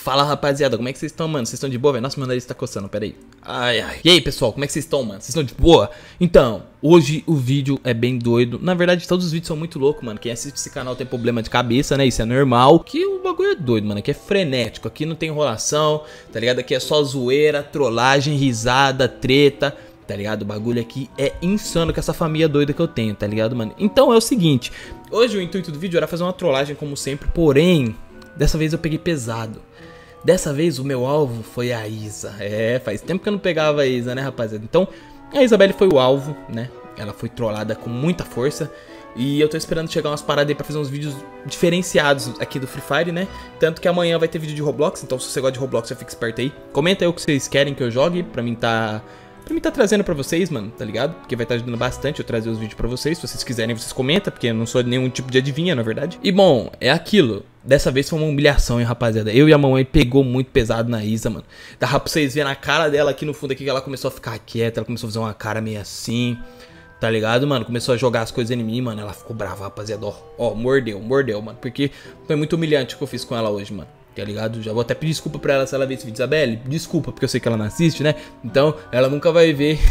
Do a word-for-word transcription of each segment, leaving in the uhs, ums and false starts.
Fala, rapaziada, como é que vocês estão, mano? Vocês estão de boa, velho? Nossa, meu nariz tá coçando, pera aí. Ai, ai. E aí, pessoal, como é que vocês estão, mano? Vocês estão de boa? Então, hoje o vídeo é bem doido. Na verdade, todos os vídeos são muito loucos, mano. Quem assiste esse canal tem problema de cabeça, né? Isso é normal. Que o bagulho é doido, mano. Aqui é frenético. Aqui não tem enrolação, tá ligado? Aqui é só zoeira, trollagem, risada, treta, tá ligado? O bagulho aqui é insano com essa família doida que eu tenho, tá ligado, mano? Então é o seguinte. Hoje o intuito do vídeo era fazer uma trollagem, como sempre. Porém, dessa vez eu peguei pesado. Dessa vez o meu alvo foi a Isa. É, faz tempo que eu não pegava a Isa, né, rapaziada? Então, a Isabelle foi o alvo, né? Ela foi trollada com muita força. E eu tô esperando chegar umas paradas aí pra fazer uns vídeos diferenciados aqui do Free Fire, né? Tanto que amanhã vai ter vídeo de Roblox. Então, se você gosta de Roblox, já fica esperto aí. Comenta aí o que vocês querem que eu jogue pra mim tá... Pra mim tá trazendo pra vocês, mano, tá ligado? Porque vai estar ajudando bastante eu trazer os vídeos pra vocês. Se vocês quiserem, vocês comentam, porque eu não sou nenhum tipo de adivinha, na verdade. E bom, é aquilo. Dessa vez foi uma humilhação, hein, rapaziada. Eu e a mamãe pegou muito pesado na Isa, mano. Dava pra vocês verem a cara dela aqui no fundo aqui, que ela começou a ficar quieta. Ela começou a fazer uma cara meio assim, tá ligado, mano? Começou a jogar as coisas em mim, mano. Ela ficou brava, rapaziada. Ó, ó, mordeu, mordeu, mano. Porque foi muito humilhante o que eu fiz com ela hoje, mano. Tá ligado? Já vou até pedir desculpa pra ela se ela ver esse vídeo. Isabelle, desculpa, porque eu sei que ela não assiste, né? Então, ela nunca vai ver.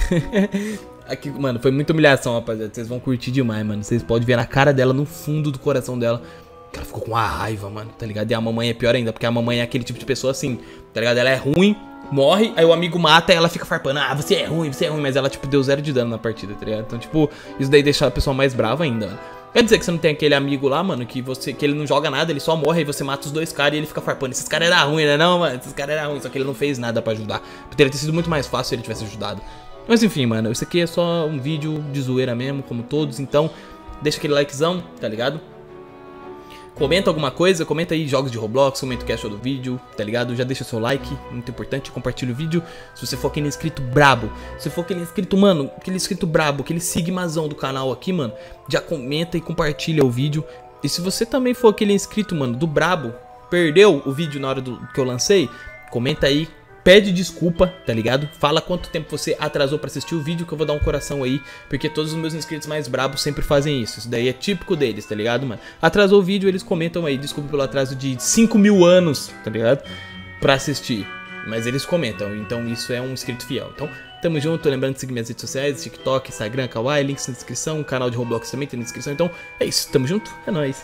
Aqui, mano, foi muita humilhação, rapaziada. Vocês vão curtir demais, mano. Vocês podem ver na cara dela, no fundo do coração dela, que ela ficou com uma raiva, mano, tá ligado? E a mamãe é pior ainda, porque a mamãe é aquele tipo de pessoa assim, tá ligado? Ela é ruim, morre, aí o amigo mata e ela fica farpando. Ah, você é ruim, você é ruim. Mas ela, tipo, deu zero de dano na partida, tá ligado? Então, tipo, isso daí deixa a pessoa mais brava ainda, mano. Quer dizer que você não tem aquele amigo lá, mano, que você que ele não joga nada, ele só morre, aí você mata os dois caras e ele fica farpando. Esses caras eram ruins, né? Não, mano, esses caras eram ruins, só que ele não fez nada pra ajudar. Poderia ter sido muito mais fácil se ele tivesse ajudado. Mas enfim, mano, isso aqui é só um vídeo de zoeira mesmo, como todos. Então, deixa aquele likezão, tá ligado? Comenta alguma coisa, comenta aí jogos de Roblox, comenta o que achou do vídeo, tá ligado? Já deixa seu like, muito importante, compartilha o vídeo. Se você for aquele inscrito brabo, se for aquele inscrito, mano, aquele inscrito brabo, aquele sigmazão do canal aqui, mano, já comenta e compartilha o vídeo. E se você também for aquele inscrito, mano, do brabo, perdeu o vídeo na hora do, que eu lancei, comenta aí. Pede desculpa, tá ligado? Fala quanto tempo você atrasou pra assistir o vídeo, que eu vou dar um coração aí. Porque todos os meus inscritos mais brabos sempre fazem isso. Isso daí é típico deles, tá ligado, mano? Atrasou o vídeo, eles comentam aí. Desculpa pelo atraso de cinco mil anos, tá ligado? Pra assistir. Mas eles comentam, então isso é um inscrito fiel. Então, tamo junto. Lembrando de seguir minhas redes sociais, TikTok, Instagram, Kawaii, links na descrição. O canal de Roblox também tem na descrição. Então, é isso. Tamo junto. É nóis.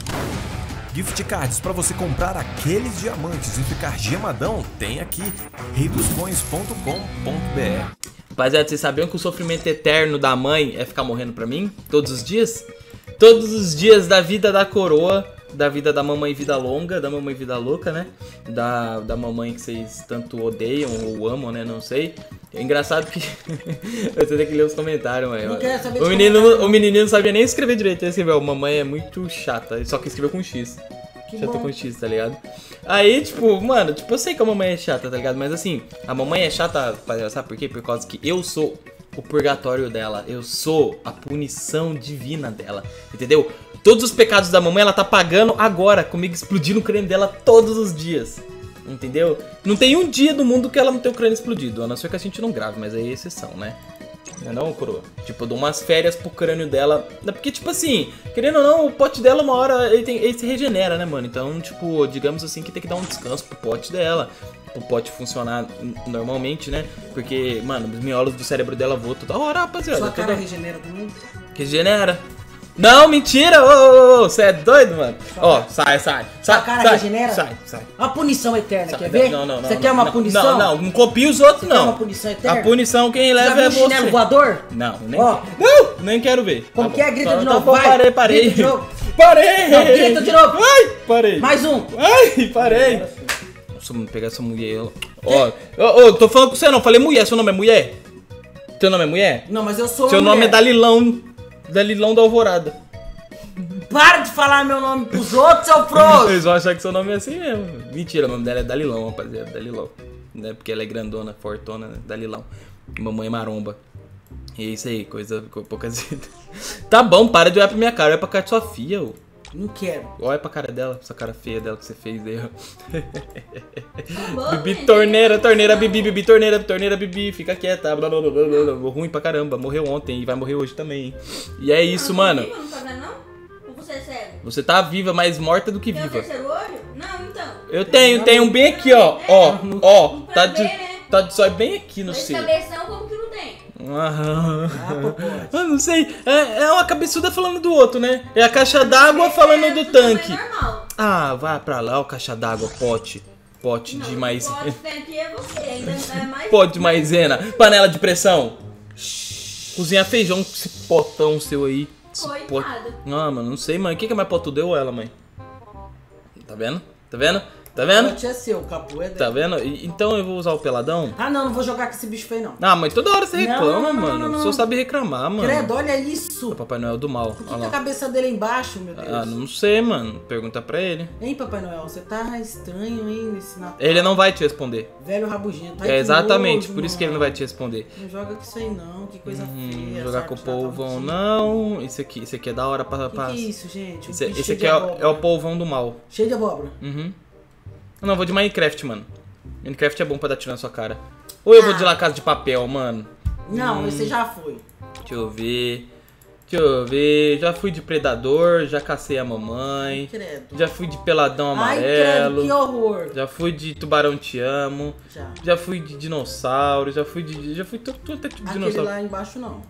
Gift cards para você comprar aqueles diamantes e ficar gemadão, tem aqui, rei dos coins ponto com ponto br. Rapaziada, vocês sabiam que o sofrimento eterno da mãe é ficar morrendo pra mim? Todos os dias? Todos os dias da vida da coroa, da vida da mamãe vida longa, da mamãe vida louca, né? Da, da mamãe que vocês tanto odeiam ou amam, né? Não sei. É engraçado que você tem que ler os comentários, mano. O menino, o menininho não sabia nem escrever direito. Ele escreveu, mamãe é muito chata. Só que escreveu com X. Que chata bom. Com X, tá ligado? Aí, tipo, mano, tipo, eu sei que a mamãe é chata, tá ligado? Mas assim, a mamãe é chata, sabe por quê? Por causa que eu sou o purgatório dela. Eu sou a punição divina dela, entendeu? Todos os pecados da mamãe ela tá pagando agora, comigo explodindo o crânio dela todos os dias. Entendeu? Não tem um dia do mundo que ela não tem o crânio explodido. A não ser que a gente não grave, mas aí é exceção, né? Não é não, coroa? Tipo, eu dou umas férias pro crânio dela. Porque, tipo assim, querendo ou não, o pote dela uma hora ele, tem, ele se regenera, né, mano? Então, tipo, digamos assim que tem que dar um descanso pro pote dela. Pro pote funcionar normalmente, né? Porque, mano, os miolos do cérebro dela voam toda hora, rapaziada. Sua cara toda... regenera também? Regenera. Não, mentira! Ô, ô, ô, você é doido, mano? Ó, sai, sai. Sua cara sai, regenera? Sai, sai. Uma punição eterna, sai. quer ver? Não, não, não. Você não, quer uma não, punição? Não, não, não copia os outros, você não. Quer uma punição eterna? A punição quem leva já é viu você. chinelo voador? Não, nem Ó. Não, nem quero ver. Como tá que é? Grita tá, de tá novo, bom, vai. Parei, parei. Grita de novo. Parei. Não, grita de novo. Ai, parei. Mais um. Ai, parei. Nossa, vamos pegar essa mulher. Ó, ô, ô, tô falando com você não, falei mulher, seu nome é mulher? Teu nome é mulher? Não, mas eu sou Seu mulher. nome é Dalilão, Dalilão da Alvorada. Para de falar meu nome pros outros, seu frouxo! Eles vão achar que seu nome é assim mesmo. Mentira, o nome dela é Dalilão, rapaziada, Dalilão. Né? Porque ela é grandona, fortona, né? Dalilão. Mamãe maromba. E é isso aí, coisa poucas vidas. Tá bom, para de olhar pra minha cara, olha pra cara de sua filha, ô. Não quero. Olha pra cara dela, essa cara feia dela que você fez aí, ó. Bom, Bibi, gente, torneira, torneira, Bibi, Bibi, torneira, torneira, Bibi, fica quieta, blá, blá, blá, blá, blá. Ruim pra caramba, morreu ontem e vai morrer hoje também. E é isso, mano. Não tá vendo, não? Ou você é cego? Você tá viva, mais morta do que Tem o viva. terceiro olho? Não, então. Eu tenho, tenho um bem aqui, ó. Ó, ó. Pra Tá ver, de, né? tá de zóio bem aqui no Esse seu. cabeção, como que não tem? Ah, Ah, eu não sei. É, é uma cabeçuda falando do outro, né? É a caixa d'água falando É do do tanque. tamanho normal. Ah, vai pra lá, o caixa d'água, pote. Pote de Não, maisena. o pote que tem aqui é você, ainda é mais... Pote de maisena. Panela de pressão. Cozinhar feijão com esse potão seu aí. Esse pot- Coitado. Ah, mano, não sei, mãe. Quem que é mais potudo, eu ou ela, mãe? Tá vendo? Tá vendo? Tá vendo? Pote é seu, o capu é dele. Tá vendo? E- então eu vou usar o peladão? Ah, não, não vou jogar com esse bicho feio, não. Ah, mãe, toda hora você Não, reclama, não, não, mano. não, não, O senhor não. sabe reclamar, mano. Credo, olha isso. O Papai Noel do mal. Por que, Olha que a lá. cabeça dele é embaixo, meu Deus? Ah, não sei, mano. Pergunta pra ele. Hein, Papai Noel, você tá estranho, hein, nesse Natal. Ele não vai te responder. Velho rabugento. Ai, É que exatamente, nojo, por isso que ele não mano. vai te responder. Não joga com isso aí não, que coisa Hum, feia. jogar essa com o arte de Natal polvão, antiga. não. Esse aqui, esse aqui é da hora pra. Que pra... que é isso, gente? Um Esse, bicho esse cheio aqui de é, o- abóbora. é o polvão do mal. Cheio de abóbora. Uhum. Não, vou de Minecraft, mano. Minecraft é bom pra dar tiro na sua cara. Ou eu vou de La Casa de Papel, mano. Não, Hum. esse já foi. Deixa eu ver. Deixa eu ver. Já fui de Predador, já cacei a mamãe. Credo. Já fui de Peladão Ai, credo, Amarelo. que horror. Já fui de Tubarão Te Amo. Já. Já fui de dinossauro. Já fui de. Já fui tudo, tudo até tipo de Aquele dinossauro. lá embaixo não.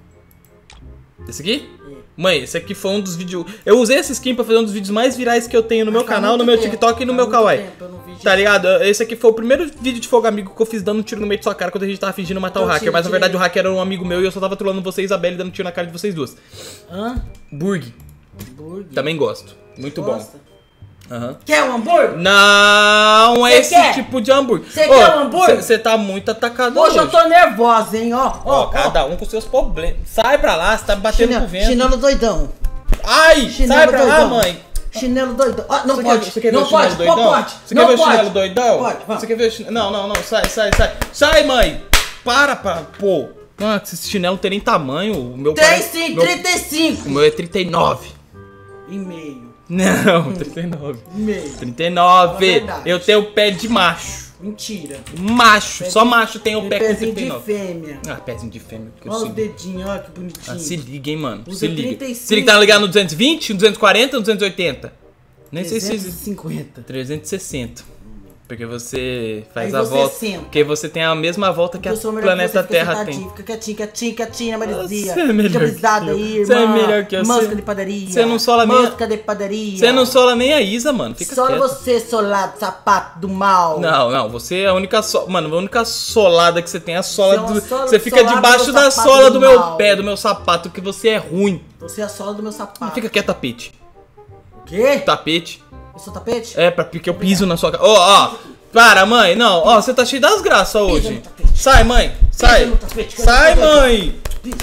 Esse aqui? É. Mãe, esse aqui foi um dos vídeos. Eu usei essa skin pra fazer um dos vídeos mais virais que eu tenho no meu Mas faz canal, no muito meu tempo, TikTok e no faz meu muito Kawaii. tempo, eu não vi Tá disso. ligado? Esse aqui foi o primeiro vídeo de Fogo Amigo que eu fiz dando um tiro no meio de sua cara quando a gente tava fingindo matar o Eu hacker. tirei, Mas na verdade tirei. o hacker era um amigo meu e eu só tava trolando você e Isabelle dando tiro na cara de vocês duas. Hã? Burg. Hambúrguer. Também gosto. Muito Gosta? bom. Aham. Quer um hambúrguer? Não é Cê esse quer? tipo de hambúrguer. Cê quer um hambúrguer? Você tá muito atacado Hoje hoje. eu tô nervosa, hein, ó. Ó, Ó, ó. cada um com seus problemas. Sai pra lá, você tá batendo Chinelo, pro vento. chinelo doidão. Ai, Chinelo sai pra lá, doidão. mãe. Chinelo doidão. Ah, não Você pode. Quer, você quer não ver o chinelo pode, doidão? pode. Você não quer ver pode. o chinelo doidão? Pode, vamos. Você quer ver o chinelo... Não, não, não, sai, sai, sai. Sai, mãe. Para, para, pô. Ah, esse chinelo não tem nem tamanho. O meu Tem parece- sim, meu- trinta e cinco. O meu é trinta e nove. E meio. Não, trinta e nove. E meio. trinta e nove. É verdade. Eu tenho pé de macho. Mentira. Macho, Pé só de- macho tem o Tem pé com pezinho trinta e de nove. fêmea. Ah, pezinho de fêmea. Que eu Olha os sigo. dedinhos, olha que bonitinho. Ah, se liga, hein, mano. Usa se liga. trinta e cinco. Se liga, tá ligado no duzentos e vinte, no duzentos e quarenta ou no duzentos e oitenta? Nem sei se... trezentos e cinquenta. trezentos e sessenta. Porque você faz Aí a você volta. senta. Porque você tem a mesma volta que Eu a sou melhor planeta que você, fica Terra sentadinho, tem. Fica quietinho, quietinho, quietinho, Marizia. Você é melhor Fica brisada que eu. aí, irmã. Você é melhor que eu. Mosca Você- de padaria. você não sola nem a- Mosca de padaria. Você não sola nem a Isa, mano. Fica Sola quieto. você, solado, sapato do mal. Não, não, você é a única so... Mano, a única solada que você tem é a sola Você é uma do. sola- Você fica solada debaixo do da sapato sola do do meu mal. pé, do meu sapato, que você é ruim. Você é a sola do meu sapato. Fica quieto, tapete. O quê? Tapete. Eu sou tapete? É, pra porque eu piso na sua cara. Ó, ó. Para, mãe. Não, ó, você tá cheio das graças hoje. no tapete. Sai, mãe. Sai. no tapete, que eu Sai, não tô mãe.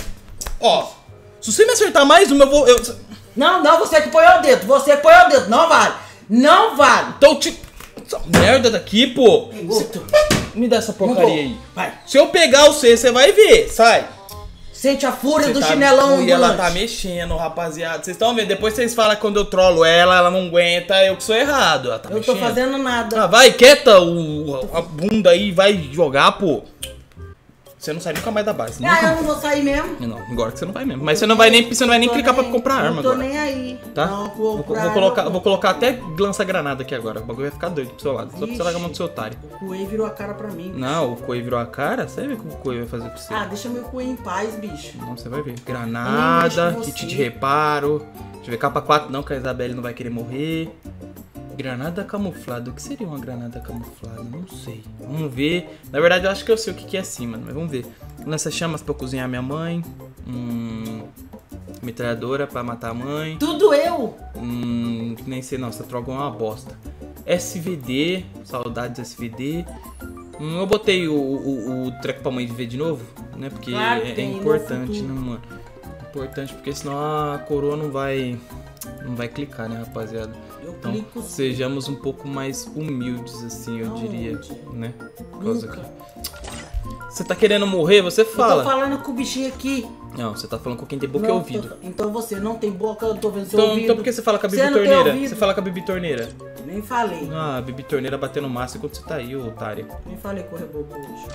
Ó, se você me acertar mais uma, eu vou. Eu... Não, não, você que põe o dedo. Você que põe o dedo. Não vale. Não vale. Então te. Essa merda daqui, pô. Tem outro. Me dá essa Não porcaria vou. aí. Vai. Se eu pegar você, você vai ver. Sai. Sente a fúria Você do tá- chinelão E ela ambulante. tá mexendo, rapaziada. Vocês estão vendo? Depois vocês falam que quando eu trolo ela, ela não aguenta, eu que sou errado. Ela tá Eu tô mexendo. fazendo nada. Ah, vai, quieta o, a bunda aí, vai jogar, pô. Você não sai nunca mais da base. Ah, Nunca. eu não vou sair mesmo. Não, agora que você não vai mesmo. Mas você não vai nem, você não vai nem Tô clicar pra nem- comprar arma Não tô agora. nem aí. Tá? Não, Vou, comprar vou colocar, arma, vou colocar até lança-granada aqui agora. O bagulho vai ficar doido pro seu lado. Só pra você Ixi. largar a mão do seu otário. O Coelho virou a cara pra mim. Não, o Coelho virou a cara? Você vai ver o que o Coelho vai fazer pra você. Ah, deixa meu Coelho em paz, bicho. Não, você vai ver. Eu nem Granada, mexo com kit você. de reparo. Deixa eu ver, capa quatro não, que a Isabelle não vai querer morrer. Granada camuflada. O que seria uma granada camuflada? Não sei. Vamos ver. Na verdade, eu acho que eu sei o que que é assim, mano. Mas vamos ver. Lança-chamas pra cozinhar minha mãe. Hum, metralhadora pra matar a mãe. Tudo eu. Hum, nem sei não, essa droga é uma bosta. S V D, saudades S V D. Hum, eu botei o, o, o treco pra mãe ver de novo, né? Porque Claro que é, é tem, no importante, né, futuro. mano? Importante porque senão a coroa não vai não vai clicar, né, rapaziada? Eu Então, clico sim. sejamos um pouco mais humildes, assim, eu Aonde? diria, né? Por causa Nunca. que... Você tá querendo morrer, você Eu tô fala. falando com o bichinho aqui. Não, você tá falando com quem tem boca e Não, ouvido. tô- Então você não tem boca, eu tô vendo seu Então, ouvido. então por que você fala com a Você Bibi não tem Torneira? ouvido. Você fala com a Bibi Torneira. Nem falei. Ah, a Bibi Torneira batendo massa enquanto você tá aí, ô otário. Nem falei com o reboco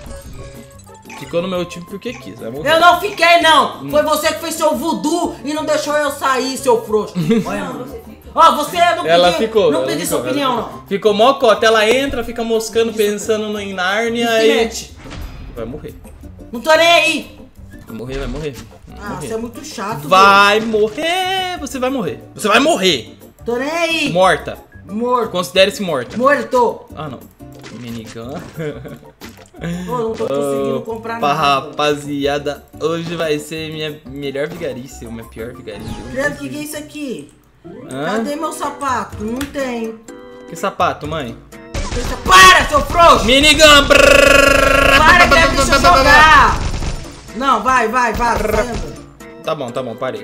hoje. Ficou no meu time porque quis, vai morrer. Eu não fiquei, não! Hum. Foi você que fez seu voodoo e não deixou eu sair, seu frouxo. Olha, Não, mano. você ficou. Ó, você não Ela pedi, ficou. não ela pedi ficou, sua opinião, ela não. ficou. Ficou mocota. Ela entra, fica moscando, pensando no, em Nárnia e. Simplesmente. Vai morrer. Não tô nem aí. Vai morrer, vai morrer. Vai Ah, morrer. você é muito chato. Vai morrer. Você vai morrer. Você vai morrer. Doido. Tô nem aí. Morta. Morto. Considere-se morta. Morto. Ah, não. Minigun. Pô, não tô conseguindo comprar Opa, nada. rapaziada, hoje vai ser minha melhor vigarice, ou minha pior vigarice. Credo, que que é isso aqui? Hã? Cadê meu sapato? Não tem. Que sapato, mãe? Para, seu frouxo! Minigun! Para, Credo, deixa eu jogar! Não, vai, vai, vai, senta. Tá bom, tá bom, parei.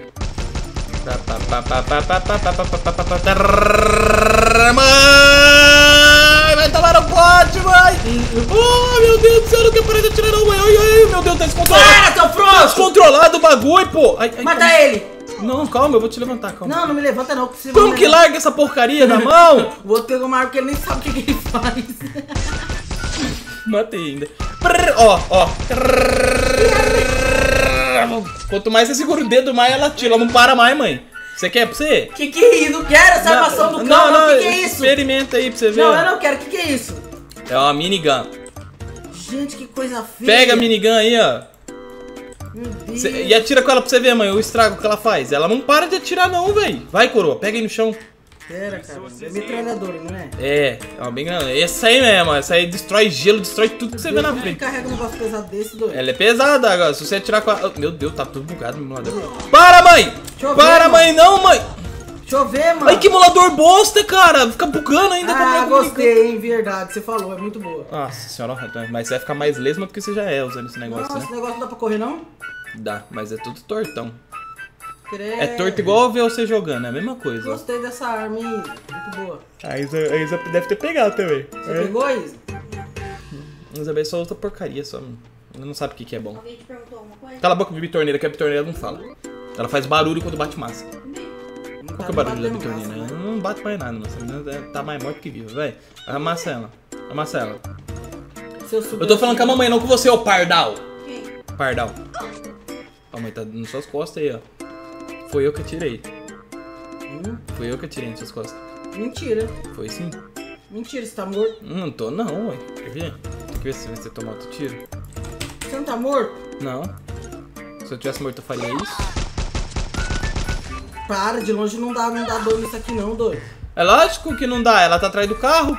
Mãe, vai tomar no pote, mãe! Oh, meu Deus do céu, não quer parar de atirar não, mãe! Ai, ai, meu Deus, tá descontrolado! Para, seu Tá frouxo! descontrolado o bagulho, pô! Ai, ai, Mata calma. ele! Não, calma, eu vou te levantar, calma. Não, não me levanta não, que você Como vai que levar- larga essa porcaria da mão? O outro pegou uma arma porque ele nem sabe o que, que ele faz. Matei ainda. Prrr, ó, ó. Quanto mais você segura o dedo, mais ela tira. Ela não para mais, mãe. Você quer pra você? Que que é isso? Não quero essa armação do cão, não. Que que é isso? Experimenta aí pra você ver. Não, eu não quero. Que que é isso? É uma minigun. Gente, que coisa feia. Pega a minigun aí, ó. Meu Deus. Cê- e atira com ela pra você ver, mãe, o estrago que ela faz. Ela não para de atirar não, velho. Vai, coroa, pega aí no chão. Pera, cara. É metralhadora, não é? É, é uma bem grande. Essa aí mesmo, essa aí destrói gelo, destrói tudo que você vê na Deus, frente. carrega um negócio pesado desse, doido. Ela é pesada agora, se você atirar com a... Meu Deus, tá tudo bugado, meu emulador. Para, mãe! Deixa eu ver, Para, mano. mãe, não, mãe! Deixa eu ver, mano. Ai, que emulador bosta, cara! Fica bugando ainda com a Ah, minha gostei, hein? Verdade, você falou, é muito boa. Nossa senhora, mas você vai ficar mais lesma do que você já é usando esse negócio, Nossa, esse né? negócio não dá pra correr, não? Dá, mas é tudo tortão. Credo. É torto igual ver você jogando, é a mesma coisa. Gostei dessa arma, hein? Muito boa. A Isa, a Isa deve ter pegado também. Você pegou, Isa? A Isabel só usa porcaria, só ela não sabe o que, que é bom. Alguém te perguntou alguma coisa? Cala a boca, bitorneira, que a bitorneira não fala. Ela faz barulho quando bate massa. Não Qual tá que é o barulho da batendo bitorneira? massa, Ela né? não bate mais nada, nossa menina tá mais morta que viva, velho. Amassa ela. Amassa ela. Se eu souber Eu tô falando assim- com a mamãe, não com você, ô pardal. Quem? Pardal. A mãe tá nas suas costas aí, ó. Foi eu que atirei. Hum? Foi eu que atirei nas suas costas. Mentira. Foi sim. Mentira, você tá morto. Hum, Não tô não, ué. Quer ver? Quer ver se você tomar outro tiro? Você não tá morto? Não. Se eu tivesse morto eu faria isso. Para, de longe não dá, não dá dor nisso aqui não, doido. É lógico que não dá, ela tá atrás do carro.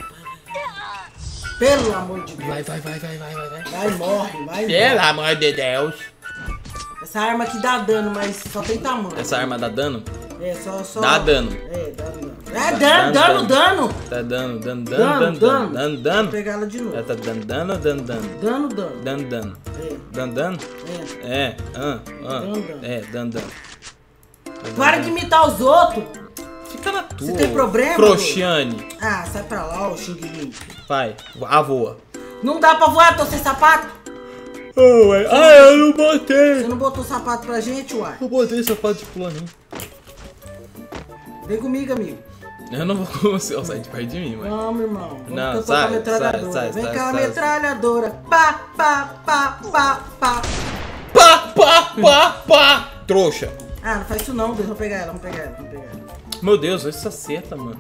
Pelo amor de Deus. Vai, vai, vai, vai, vai, vai, vai. Vai, morre, vai, Pelo morre. amor de Deus. Essa arma aqui dá dano, mas só tem tamanho. Essa arma dá dano? É, só, só... Dá dano. É, dá dano. É, dano, dano, dano. Tá dando, dando, dando, Dano, dando, dano. dando, Vou dano. pegar ela de novo. Ela tá dando, dando, dando, dando. Dano, dano. Dando, dando. É, Dando, dando? é. É, ah, ah. Dando, dando. É, dando, dando. Para de imitar os outros. Fica na tua. tem problema, Croxiane. Ah, sai pra lá, ô Xing Ling. Vai, a voa. Não dá pra voar, tô sem sapato. Oh, ué. Ah, eu não botei. Você não botou sapato pra gente, uai? Eu botei sapato de pular, não. Vem comigo, amigo. Eu não vou com você. Ó, sai de perto de mim, mãe. Vamos, irmão. Vamos Não, que eu tô sai, com a metralhadora. sai, sai, Vem sai, cá, a sai. metralhadora. Pá, pá, pá, pá, pá. Pá, pá, pá, pá. Trouxa. Ah, não faz isso não, Deus. Vamos pegar ela, vamos pegar ela, vamos pegar ela. Meu Deus, olha essa seta, mano.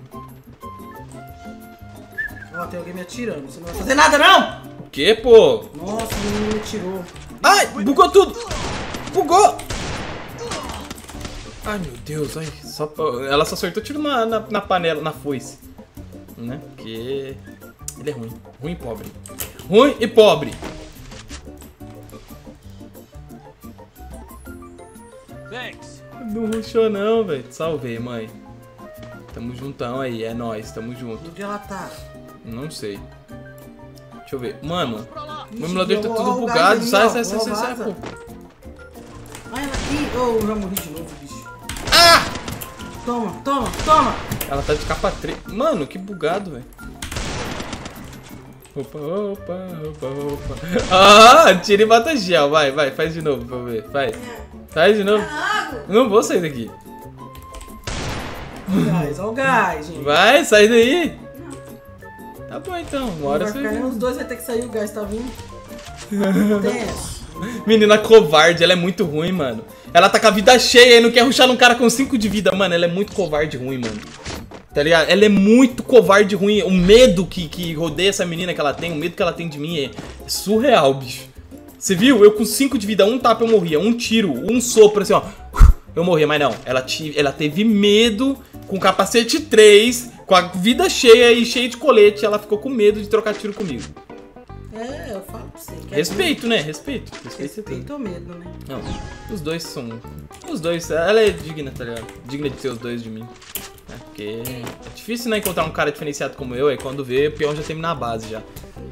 Ó, tem alguém me atirando. Você não vai fazer nada, não? O que, pô? Nossa, o menino me atirou. Ai, bugou tudo. Bugou. Ai, meu Deus, ai. Só, ela só acertou tiro na, na, na panela, na foice. Né? Porque ele é ruim. Ruim e pobre. Ruim e pobre. Não ruxou não, velho. Salvei, mãe. Tamo juntão aí, é nóis, tamo junto. Onde ela tá? Não sei. Deixa eu ver. Mano, Ixi, o emulador tá deu- tudo ó, o bugado. gás Sai, aí, ó. sai, sai, Ó, sai, sai, vaza. pô. Ai, ela aqui. Oh, eu já morri de novo, bicho. Ah! Toma, toma, toma. Ela tá de capa três. Mano, que bugado, velho. Opa, opa, opa, opa. Ah, tira e bota gel. Vai, vai, faz de novo pra eu ver. Faz. Faz de novo. Água! Não vou sair daqui. Ó o gás, ó o gás, gente. Vai, sai daí. Tá bom então, uma Não hora vai você ficar nem vê. os dois, vai ter que sair, o gás tá vindo. Tenso. Menina covarde, ela é muito ruim, mano. Ela tá com a vida cheia e não quer rushar num cara com cinco de vida. Mano, ela é muito covarde ruim, mano. Tá ligado? Ela é muito covarde ruim. O medo que, que rodeia essa menina que ela tem, o medo que ela tem de mim é surreal, bicho. Você viu? Eu com cinco de vida, um tapa eu morria, um tiro, um sopro assim, ó. Eu morria, mas não. Ela, tive, ela teve medo com capacete três, com a vida cheia e cheia de colete. Ela ficou com medo de trocar tiro comigo. É, eu falo pra você. Respeito, né? Respeito. Respeito, Respeito ou medo, né? Não, os dois são... Os dois, ela é digna, tá ligado? Digna de ter os dois de mim. É, porque é difícil, né, encontrar um cara diferenciado como eu. Aí quando vê, o peão já tem na base, já.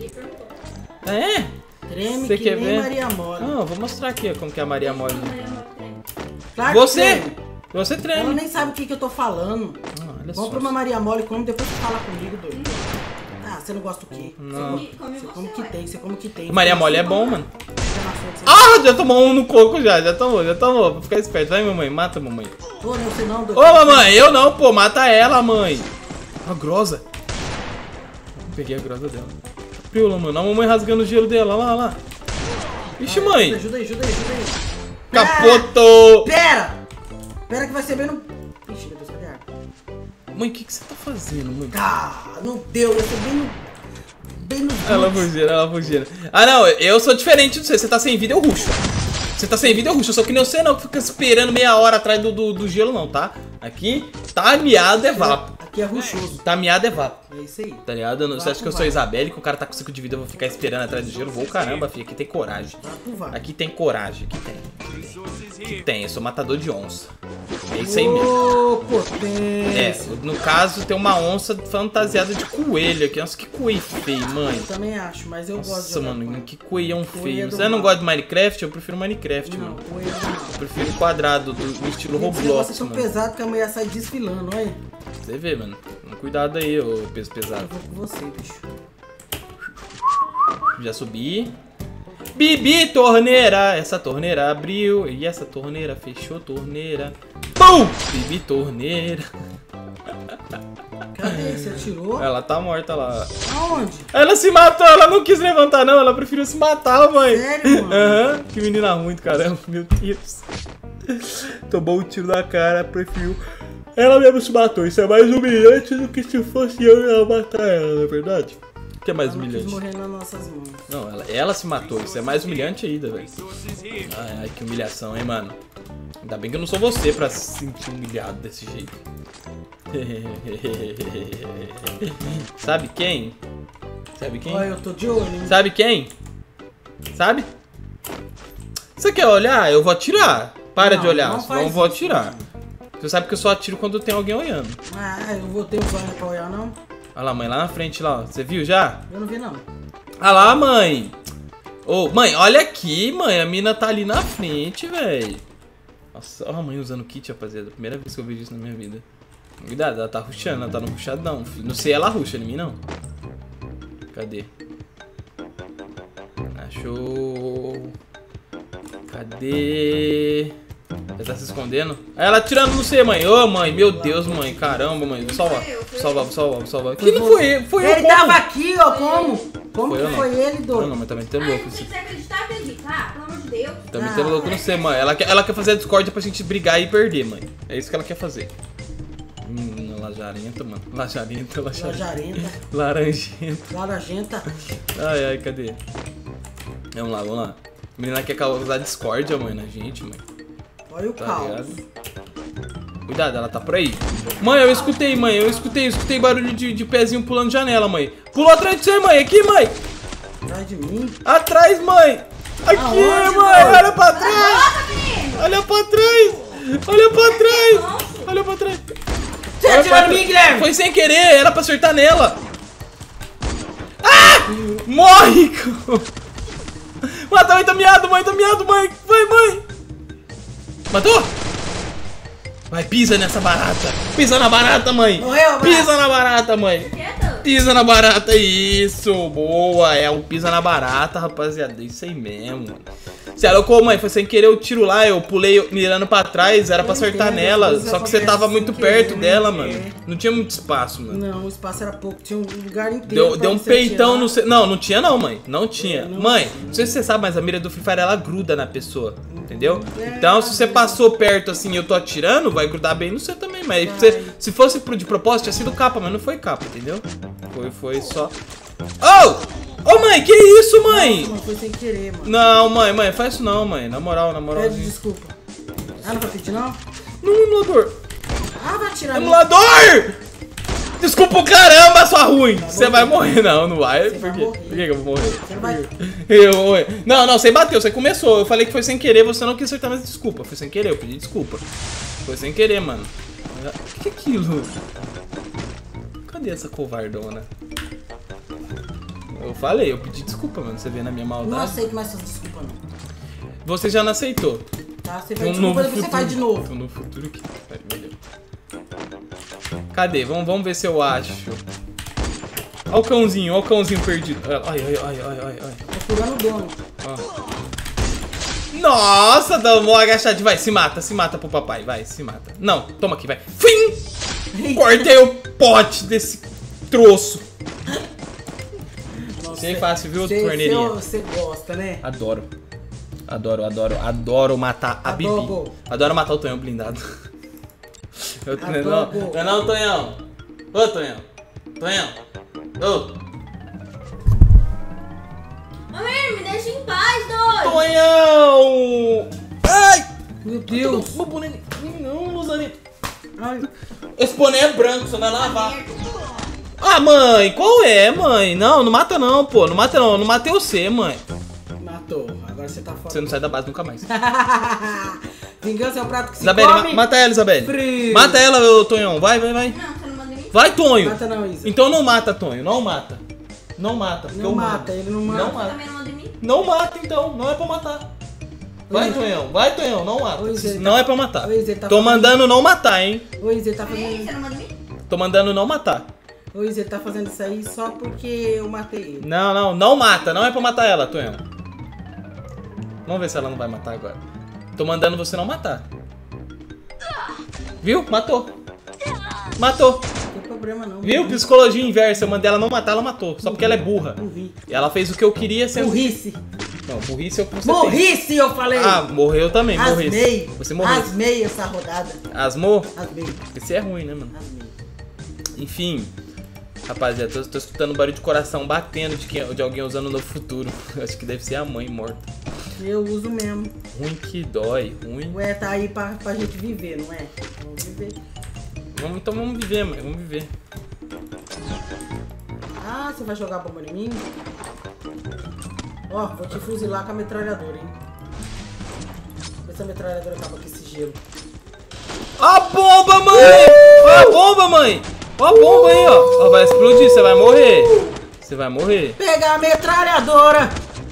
É? Treme Você que quer nem ver? Maria Mole. Não, vou mostrar aqui, ó, como que é a Maria Mole. Claro que Você! treme. Você Ela treina. nem sabe o que, que eu tô falando. Ah, olha Vamos só. pra uma Maria Mole, come, depois você fala comigo, doido. Ah, você não gosta do quê? Não. Você come, você come que tem, você come que tem. Maria Mole é bom, mano. Você Ah, já tomou um no coco já, já tomou, já tomou. Vou ficar esperto. Vai, mamãe, mata a mamãe. Ô, não, você não, doido. Ô, mamãe, eu não, pô, mata ela, mãe. A grosa. Peguei a grosa dela. Priola, mano, a mamãe rasgando o gelo dela, lá, lá. Ixi, mãe. Ajuda aí, ajuda aí, ajuda aí. Capotou. Pera! Pera que vai ser bem no... Ixi, meu Deus, cadê a arma? Mãe, o que, que você tá fazendo, mãe? Ah, não deu, vai ser bem no... Bem no... Ela fugindo, ela fugindo. Ah, não, eu sou diferente de você. Você tá sem vida, eu ruxo. Você tá sem vida, eu ruxo. Eu sou que nem você, não, que fica esperando meia hora atrás do, do, do gelo, não, tá? Aqui, tá miado é vapo. Aqui é ruchoso. Tá miado é vapo. É isso aí. Tá ligado? Eu não- Você acha que eu sou vai. Isabelle, que o cara tá com cinco de vida, eu vou ficar esperando atrás do gelo? Vou, caramba, filho. Aqui tem coragem. Vai pro vai. Aqui tem coragem, aqui tem. Aqui tem, eu sou matador de onça. É isso aí mesmo. Ô, É, potência. no caso tem uma onça fantasiada de coelho aqui. Nossa, que coelho feio, mãe. Eu também acho, mas eu gosto de Nossa, jogar com mano, ele. que coelhão Coelho feio. do Você não mal. gosta de Minecraft? Eu prefiro Minecraft, Não, mano. coelho não. Eu prefiro o quadrado do, do estilo Esse negócio Roblox, é tão mano. pesado que a mulher sai desfilando, olha. Você vê, mano. Cuidado aí, ô peso Eu pesado. vou com você, bicho. Já subi. Bibi, torneira. Essa torneira abriu. E essa torneira fechou, torneira. Pum! Bibi, torneira. Cadê? Você atirou? Ela tá morta lá. Aonde? Ela se matou, ela não quis levantar, não. Ela preferiu se matar, mãe. Sério, mano? Aham. Que menina ruim do caramba, meu Deus. Tomou um tiro na cara, preferiu. Ela mesmo se matou. Isso é mais humilhante do que se fosse eu e ela matar ela, não é verdade? O que é mais Ela não quis humilhante? morrer nas nossas mãos. Não, ela, ela se matou. Isso é mais humilhante ainda, velho. Ai, ai, que humilhação, hein, mano. Ainda bem que eu não sou você pra se sentir humilhado desse jeito. Sabe quem? Sabe quem? Olha, eu tô de olho, hein? Sabe quem? Sabe? Você quer olhar? Eu vou atirar. Para Não, de olhar, não senão faz eu vou isso, atirar. Você sabe que eu só atiro quando tem alguém olhando. Ah, eu vou ter um banho pra olhar, não? Olha lá, mãe, lá na frente, lá, ó. Você viu já? Eu não vi, não. Ah lá, mãe. Ô, mãe, olha aqui, mãe. A mina tá ali na frente, velho. Nossa, ó a mãe usando kit, rapaziada. Primeira vez que eu vejo isso na minha vida. Cuidado, ela tá rushando, ela tá no rushadão, filho. Não sei ela rusha em mim, não. Cadê? Achou. Cadê? Ela tá se escondendo? Ah, ela atirando no C, mãe. Ô, mãe, meu Deus, mãe. Caramba, mãe. Vou salvar. Vou salvar, vou salvar, vou salvar. Que não foi ele? Foi eu, Ele como? tava aqui, ó, como? Como Foi eu, que não. foi ele, Não, doido? não, mas tá metendo Ai, louco. se Você você acreditar, acreditar, pelo amor de Deus. tá metendo louco no C, mãe. Ela quer, ela quer fazer a discórdia pra gente brigar e perder, mãe. É isso que ela quer fazer. Hum, lajarenta, mano. Lajarenta, lajarenta. Lajarenta, Laranjenta. laranjenta. Ai, ai, cadê? Vamos lá, vamos lá. A menina quer causar discórdia, mãe, na gente, mãe. Olha o Tá caos. ligado? Cuidado, ela tá por aí. Mãe, eu escutei, mãe. Eu escutei, eu escutei barulho de, de pezinho pulando janela, mãe. Pulou atrás de você, mãe. Aqui, mãe. Atrás de mim. Atrás, mãe. Aqui, Aonde, mãe. mãe? Olha pra trás. Nossa, menino! Olha pra trás. Olha pra trás. Olha pra trás. Você Olha atirou pra em mim, trás. Guilherme? Foi sem querer. Era pra acertar nela. Ah! Morre. Mata, mãe. Tá miado, mãe. Tá miado, mãe. Vai, mãe. Matou? Vai, pisa nessa barata. Pisa na barata, mãe. Morreu, Pisa na barata, mãe. Quieta. Pisa na barata, isso, boa, é o pisa na barata, rapaziada, isso aí mesmo, mano. Você é louco, mãe, foi sem querer o tiro lá, eu pulei mirando pra trás, era pra acertar nela, só que você tava muito perto dela, mano, não tinha muito espaço, mano. Não, o espaço era pouco, tinha um lugar inteiro. Deu, deu um peitão no... Não, não tinha não, mãe, não tinha. Mãe, não sei se você sabe, mas a mira do Free Fire, ela gruda na pessoa, entendeu? Então, se você passou perto assim e eu tô atirando, vai grudar bem no você também, mas você, se fosse de propósito, tinha sido capa, mas não foi capa, entendeu? Foi, foi só... Oh! Ô, oh, mãe, que isso, mãe? Não, foi sem querer, mano. Não, mãe, mãe, faz isso não, mãe. Na moral, na moral. Pede desculpa. Ah, não vai pedir, não? Não, emulador. Ah, vai tirar. Emulador! Desculpa o caramba, sua ruim. Você vai morrer. Não, não vai. Por quê? Por que eu vou morrer? Você não vai... Eu vou morrer. Não, não, você bateu, você começou. Eu falei que foi sem querer, você não quis acertar, mas desculpa. Foi sem querer, eu pedi desculpa. Foi sem querer, mano. O que é aquilo? Cadê essa covardona? Eu falei, eu pedi desculpa, mano. Você vê na minha maldade. Não aceito mais suas desculpas, não. Você já não aceitou. Tá, você vai desculpa, depois você faz de novo. No futuro que... Cadê? Vamos, vamos ver se eu acho. Olha o cãozinho, olha o cãozinho perdido. Ai, ai, ai, ai, ai, ai. Procurando o dono. Ó. Nossa, dá uma agachadinha. Vai, se mata, se mata pro papai. Vai, se mata. Não, toma aqui, vai. Fim! Cortei o pote desse troço. Achei fácil, viu, cê, torneirinha? Você gosta, né? Adoro. Adoro, adoro, adoro matar a Bibi. Adoro. Adoro matar o Tonhão blindado. Eu, Adoro. não, não, não, Tonhão. Ô, Tonhão. Tonhão. Ô. Mãe, me deixa em paz, doido. Tonhão. Ai. Meu Deus. Meu boneco. Não, Luzanito. Ai. Esse boné é branco, você vai lavar. Ah, mãe, qual é, mãe? Não, não mata não, pô. Não mata não, não matei você, mãe. Matou, agora você tá fora. Você não sai da base nunca mais. Vingança é o prato que se Isabelle, come. ma mata ela, Isabelle. Frio. Mata ela, ô, Tonhão. Vai, vai, vai. Não, você não manda em mim? Vai, Tonho. Mata não, Isa. Então não mata, Tonho. Não mata. Não mata. porque Não eu mata, mando. ele não mata. Não mata. Também não manda em mim? Não mata, então. Não é pra matar. Vai, Oi. Tonhão. Vai, Tonhão. Não mata. Oi, Zé, Não tá- é pra matar. Oi, Zé, tá Tô falando- mandando não matar, hein. Ô, Isa, ele tá Ei, fazendo... você não manda em mim? Tô mandando não matar. Ô, Isa, ele tá fazendo isso aí só porque eu matei ele. Não, não. Não mata. Não é pra matar ela, Tonhão. Vamos ver se ela não vai matar agora. Tô mandando você não matar. Viu? Matou. Matou. Não tem problema não. Viu? Psicologia inversa. Eu mandei ela não matar, ela matou. Só porque ela é burra. Burri. E ela fez o que eu queria sendo... Burrice. Não, burrice é o que você tem. Burrice, eu falei. Ah, morreu também, morreu. Asmei. Você morreu. Asmei essa rodada. Asmou? Asmei. Esse é ruim, né, mano? Asmei. Enfim. Rapaziada, tô, tô escutando barulho de coração batendo de, quem, de alguém usando no futuro. Acho que deve ser a mãe morta. Eu uso mesmo. Ruim que dói, ruim. Ué, tá aí pra, pra gente viver, não é? Vamos viver. Vamos, então vamos viver, mãe, vamos viver. Ah, você vai jogar bomba em mim? Ó, vou te fuzilar com a metralhadora, hein? Vê se a metralhadora acaba com esse gelo. A bomba, mãe! Olha a bomba, mãe! Olha a bomba aí, ó. Ó, vai explodir, você vai morrer. Você vai morrer. Pegar a metralhadora!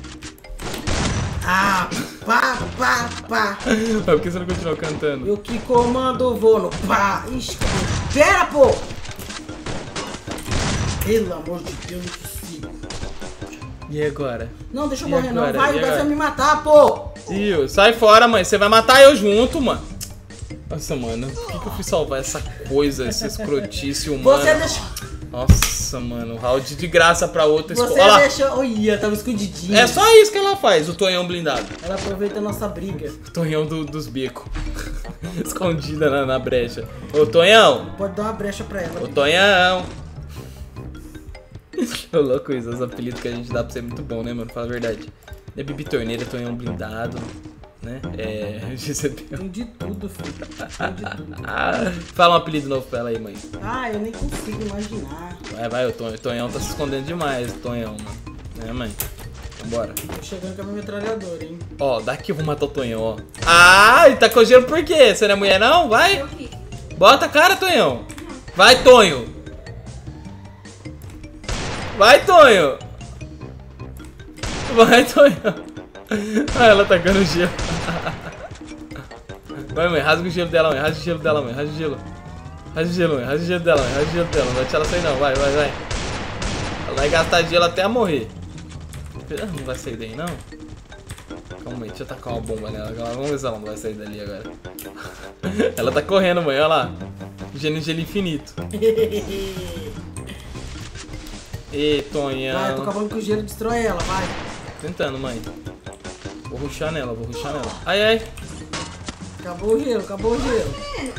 Ah, pá, pá, pá. Mas por que você não continuou cantando? Eu que comando vou no pá. Ixi, pera, pô! Pelo amor de Deus, não consigo. E agora? Não, deixa eu E morrer agora? não. Vai, E o Gus agora? vai me matar, pô! Tio, sai fora, mãe. Você vai matar eu junto, mano. Nossa, mano. Por que, que eu fui salvar essa coisa, esse escrotice humano? Você deixou... Nossa, mano. Round de graça pra outra Você escola. Olha lá. deixou... Olha, tava escondidinho. É só isso que ela faz, o Tonhão blindado. Ela aproveita a nossa briga. O Tonhão do- dos becos. Escondida na, na brecha. Ô, Tonhão. Pode dar uma brecha pra ela. Ô, Tonhão. Ô, louco isso. Os apelidos que a gente dá pra ser muito bom, né, mano? Fala a verdade. É Bibi Torneira, Tonhão blindado. Né? É. G C P. Tem de tudo, filho. Tem de tudo. Ah, fala um apelido novo pra ela aí, mãe. Ah, eu nem consigo imaginar. Vai, vai, o Tonhão, o Tonhão tá se escondendo demais, o Tonhão, mano. Né, mãe? Vambora. Tô chegando com a minha metralhadora, hein? Ó, daqui eu vou matar o Tonhão, ó. Ah, ele tá com gelo por quê? Você não é mulher, não? Vai. Eu vi. Bota a cara, Tonhão. Vai, Tonho. Vai, Tonho. Vai, Tonho. Ah, ela tá tacando gelo. Vai, mãe, rasga o gelo dela, mãe. Rasga o gelo dela, mãe. Rasga o gelo. Rasga o gelo, mãe. Rasga o gelo dela, mãe. Rasga o gelo dela. Não vai deixar ela sair, não. Vai, vai, vai. Vai gastar gelo até morrer. Não vai sair daí, não? Calma aí, deixa eu tacar uma bomba nela. Vamos ver se ela não vai sair dali agora. Ela tá correndo, mãe, olha lá. Gelo, gelo infinito. Ê, Tonhão. Vai, tô acabando que o gelo destrói ela, vai. Tentando, mãe. Vou rushar nela, vou rushar nela. Ai, ai. Acabou o gelo, acabou o gelo.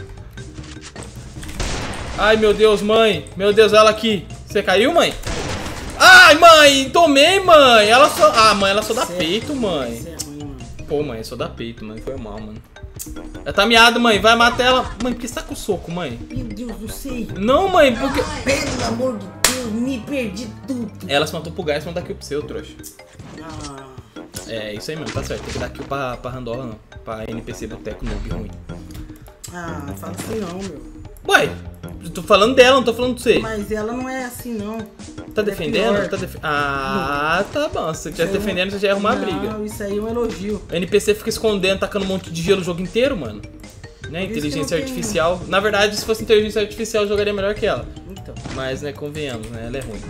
Ai, meu Deus, mãe. Meu Deus, ela aqui. Você caiu, mãe? Ai, mãe. Tomei, mãe. Ela só... Ah, mãe, ela só dá peito, mãe. Isso é ruim, mano. Pô, mãe, só dá peito, mãe. Foi mal, mano. Ela tá miada, mãe. Vai matar ela. Mãe, por que você tá com soco, mãe? Meu Deus, não sei. Não, mãe, porque... Pelo amor de Deus, me perdi tudo. Ela se matou pro gás, não dá kill pro seu, trouxa. Ah, É, isso aí mesmo, tá certo. Tem que dar kill pra, pra Randola, não. Pra N P C boteco noob ruim. ah, não fala assim não, meu. Ué, eu tô falando dela, não tô falando de você. Mas ela não é assim, não. Tá Ela é defendendo? pior. Tá def... Ah, tá bom. Se você estiver Isso aí defendendo, você já arruma uma não, briga. Isso aí é um elogio. O N P C fica escondendo, tacando um monte de gelo o jogo inteiro, mano. Né? Por isso que Inteligência não tem- artificial. Na verdade, se fosse inteligência artificial, eu jogaria melhor que ela. Então. Mas, né, convenhamos, né? Ela é ruim.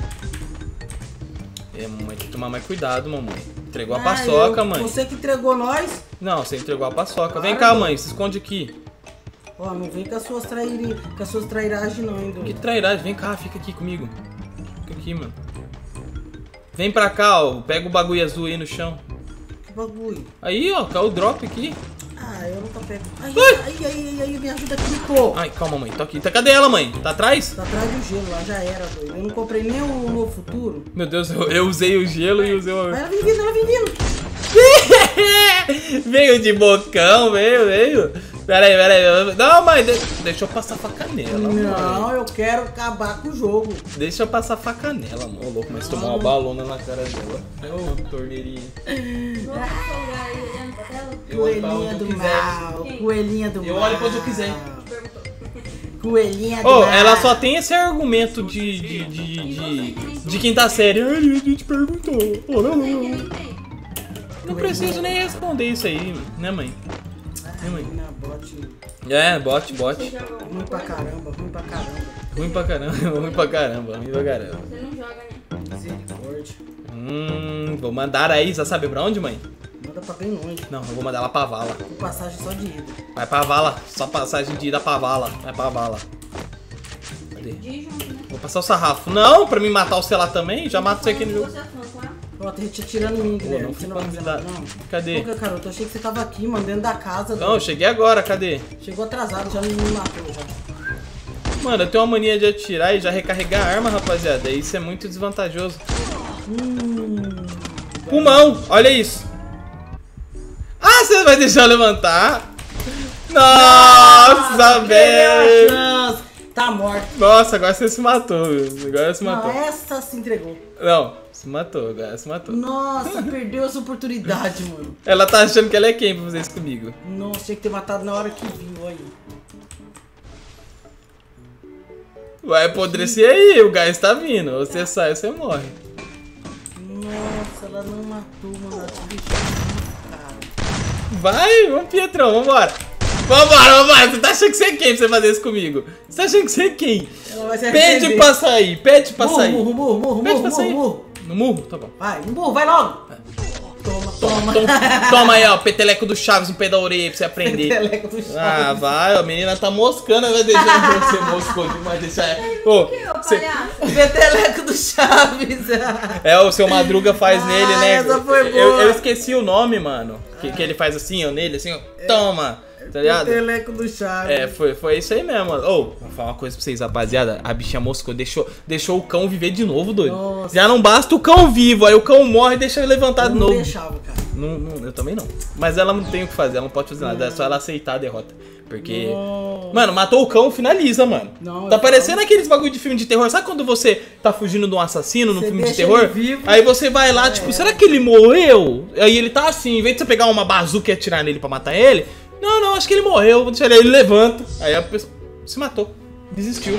É, mamãe, tem que tomar mais cuidado, mamãe. Entregou a Ah, paçoca, eu- mãe. Você que entregou nós. Não, você entregou a paçoca. Vem Claro. cá, mãe, se esconde aqui. Ó, não vem com as suas trairi... com as suas trairagens não, hein, Que doido. trairagem, vem cá, fica aqui comigo. Fica aqui, mano. Vem pra cá, ó. Pega o bagulho azul aí no chão. Que bagulho. Aí, ó, caiu o drop aqui. Ah, eu nunca pego. Ai, Ai. ai, ai, ai, ai, me ajuda aqui, pô. Ai, calma, mãe. Tô aqui. Tá, cadê ela, mãe? Tá atrás? Tá atrás do gelo lá, já era, doido. Eu não comprei nem o novo futuro. Meu Deus, eu, eu usei o gelo e usei o... Mas ela vem vindo, ela vem vindo. Veio de bocão, veio, veio. Pera aí, pera aí. Não, mãe, de- deixa eu passar faca nela, mãe. Não, eu quero acabar com o jogo. Deixa eu passar faca nela, mano. Ô, louco, mas tomou uma balona na cara dela. Ô, torneirinha. Vou folgar aí olhando pra tela. Eu olho pra Coelhinha onde eu do quiser. mal, coelhinha do Eu mal. olho pra onde eu quiser. Perguntou. Coelhinha do Ô, mal. ela só tem esse argumento de. de. de. de, de quinta série. Ai, a gente perguntou. Oh, não, Tem, não. tem, tem. Não preciso nem responder isso aí, né, mãe? Ai, menina, bote É, bote, bote. Você joga ruim pra caramba, ruim pra caramba. Ruim pra caramba, ruim pra caramba, ruim pra caramba. Você não joga, né? Misericórdia. Hum, vou mandar aí, você sabe pra onde, mãe? Manda pra bem longe. Não, eu vou mandar ela pra vala. Com passagem só de ida. Vai pra vala, só passagem de ida pra vala. Vai pra vala. Cadê? De junto, né? Vou passar o sarrafo. Não, pra me matar o celular também? Já mato você aqui no jogo. Você é fã, claro. Ó, tem gente atirando em mim, Pô, Guilherme. não Você fui não vai fazer nada, convidado. não? Cadê? Pô, garoto, eu achei que você tava aqui, mano, dentro da casa. Não, eu cheguei agora, cadê? Chegou atrasado, já me matou já. Mano, eu tenho uma mania de atirar e já recarregar a arma, rapaziada. Isso é muito desvantajoso. Hum. Pulmão, olha isso. Ah, você vai deixar eu levantar? Nossa, Perdeu a velho. chance. Tá morto. Nossa, agora você se matou, viu? Agora se Não, matou. essa se entregou. Não, se matou, agora se matou. Nossa, perdeu essa oportunidade, mano. Ela tá achando que ela é quem pra fazer isso comigo? Nossa, tinha que ter matado na hora que viu, olha. Vai apodrecer aí, o gás tá vindo. Ou você sai ou você morre. Nossa, ela não matou, mano. Ela te deixou vivo, cara. Vai, vamos, Pietrão, vambora. Vambora, vambora. Você tá achando que você é quem pra você fazer isso comigo? Você tá achando que você é quem? Ela vai se Pede arrepender. pra sair, pede pra Murro, sair. murro, murro, murro, Pede murro, pra murro, sair. murro. No murro? Tá bom. Vai, murro, vai logo. Toma, toma. Toma, toma aí, ó, peteleco do Chaves no pé da orelha pra você aprender. Teleco do chão. Ah, vai, a menina tá moscando, vai deixar você moscou demais, deixar. Ô, Que ô, cê- palhaço? Peteleco do Chaves. é, o seu Madruga faz Ah, nele, né? essa foi eu, boa. eu esqueci o nome, mano. Que, que ele faz assim, ó, nele, assim, ó. Toma, tá ligado? Peteleco do Chaves. É, foi, foi isso aí mesmo. Ô, vou falar uma coisa pra vocês, rapaziada. A bichinha moscou, deixou, deixou o cão viver de novo, doido. Nossa. Já não basta o cão vivo, aí o cão morre e deixa ele levantar Eu de não novo. deixava, cara. Não, não, eu também não. Mas ela não tem o que fazer, ela não pode fazer nada. É só ela aceitar a derrota. Porque. Nossa. Mano, matou o cão, finaliza, mano. Não, tá eu parecendo falo. aqueles bagulho de filme de terror. Sabe quando você tá fugindo de um assassino num Você filme de deixa terror? ele vivo. Aí você vai lá, tipo, será que ele morreu? Aí ele tá assim, em vez de você pegar uma bazuca e atirar nele pra matar ele. Não, não, acho que ele morreu. Vou deixar ele, ele levanta. Aí a pessoa se matou. Desistiu.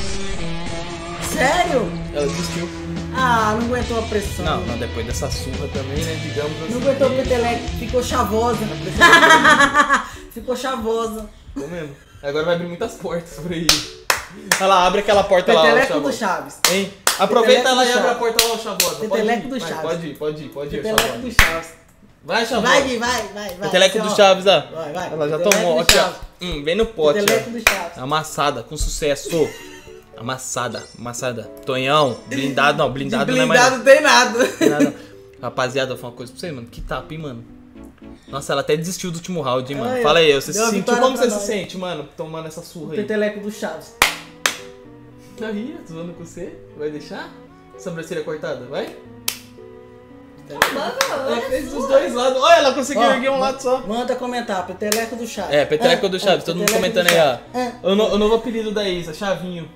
Sério? Ela desistiu. Ah, não aguentou a pressão. Não, não, depois dessa surra também, né? Digamos assim. Não aguentou o peteleco, ficou chavosa. Ficou chavosa. Ficou mesmo. Agora vai abrir muitas portas por aí. Olha lá, abre aquela porta lá. ó, Peteleco Chavão. do Chaves. Hein? Aproveita lá e do abre a Chaves. porta lá, Chabota. Pode Peteleco ir, do vai, Chaves. pode ir, pode ir, pode ir, Peteleco Chabota. do Chaves. Vai, Chabota. Vai, Gui, vai, vai, vai. Peteleco Assim, do ó. Chaves, ó. Vai, vai. Ela já Peteleco tomou, do aqui, ó. Chaves. Hum, vem no pote, Peteleco ó. do Chaves. Amassada, com sucesso. Amassada, amassada. Tonhão, blindado, não, blindado, De não é mais. blindado não tem nada. Não, não, não. Rapaziada, vou falar uma coisa pra você, mano. Que tapa, hein, mano. Nossa, ela até desistiu do último round, hein, mano. Ai, Fala aí, você deu se a sentiu? vitória Como pra você se nós. sente, mano, tomando essa surra aí? Peteleco do Chaves. Aí, tô zoando com você. Vai deixar? Sobrancelha cortada, vai? Mano, Ela olha fez só. dos dois lados. Olha, ela conseguiu Ó, erguer um lado só. Manda comentar, Peteleco do Chaves. É, Peteleco do Chaves, É, todo mundo Peteleco comentando do aí, ó. Chaves. É. O, no- o novo apelido da Isa, Chavinho.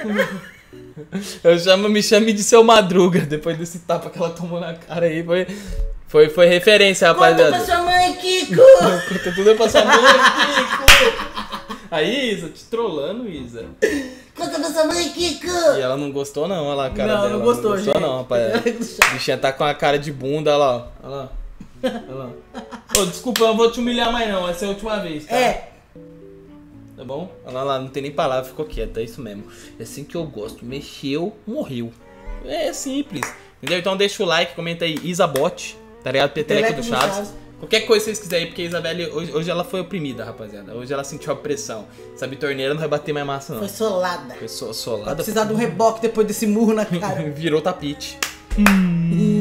Eu chamo, me chame de Seu Madruga, depois desse tapa que ela tomou na cara aí. Foi, foi, foi referência, Conta rapaziada. pra sua mãe, Kiko! Conta tudo pra sua mãe, Kiko. Aí, Isa, te trollando, Isa. Conta pra sua mãe, Kiko! E ela não gostou não, olha lá a cara Não, dela. não gostou, não gostou gente. não, rapaziada. Peteleco do A Chaves. bichinha tá com a cara de bunda, olha lá, ó. Olha lá. Olha lá. Ô, desculpa, eu não vou te humilhar mais não, essa é a última vez, tá? É, Tá bom? Olha lá, não tem nem palavra, ficou quieta, é isso mesmo. É assim que eu gosto, mexeu, morreu. É simples, entendeu? Então deixa o like, comenta aí, Isabot, tá ligado? Peteleco do Peteleco do Chaves. Chaves. Qualquer coisa que vocês quiserem aí, porque a Isabelle, hoje, hoje ela foi oprimida, rapaziada. Hoje ela sentiu a pressão. Essa bitorneira não vai bater mais massa, não. foi solada. Foi so- Vai solada, precisar de um reboque depois desse murro na cara. virou tapete. Hum.